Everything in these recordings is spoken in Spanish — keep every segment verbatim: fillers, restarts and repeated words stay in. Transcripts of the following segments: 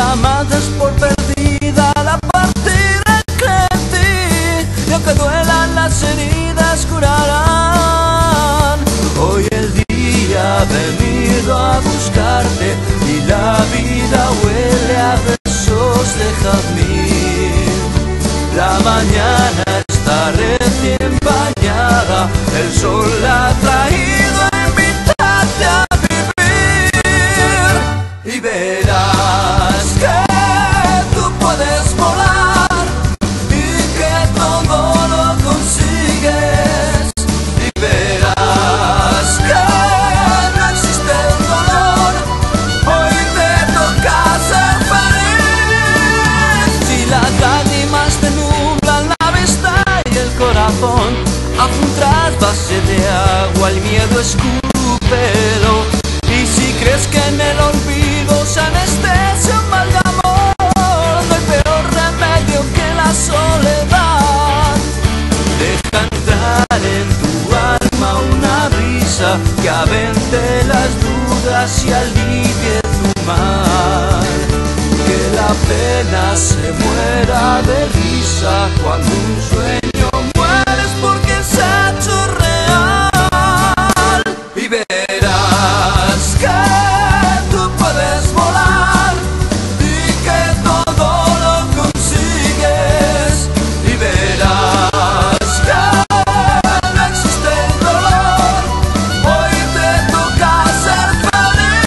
la más das por perdida, la partida que en ti, y aunque duelan las heridas curarán. Hoy el día ha venido a buscarte y la vida huele a besos de jazmín. La mañana está recién bañada, el sol la ha traído a invitarte a vivir. Y verás que tú puedes volar y que todo lo consigues. Y verás que no existe el dolor, hoy te toca ser feliz. Si las lágrimas te nublan la vista y el corazón hace un trasvase de agua, el miedo escúpelo. Y si crees que en el olvido se anestesia un mal de amor, no hay peor remedio que la soledad. Deja entrar en tu alma una brisa que avente las dudas y alivie tu mal. Que la pena se muera de risa cuando un sueño muere es porque se ha hecho real. Y verás que tú puedes volar y que todo lo consigues. Y verás que no existe el dolor, hoy te toca ser feliz.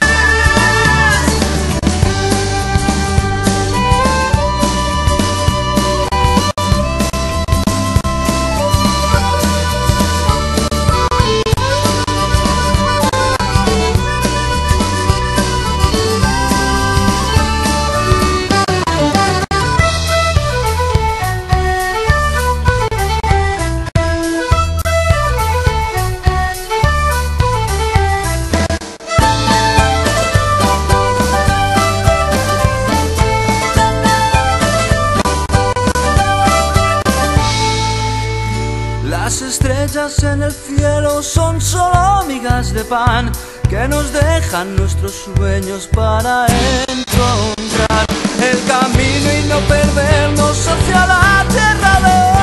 Las estrellas en el cielo son solo migas de pan que nos dejan nuestros sueños para encontrar el camino y no perdernos hacia la tierra de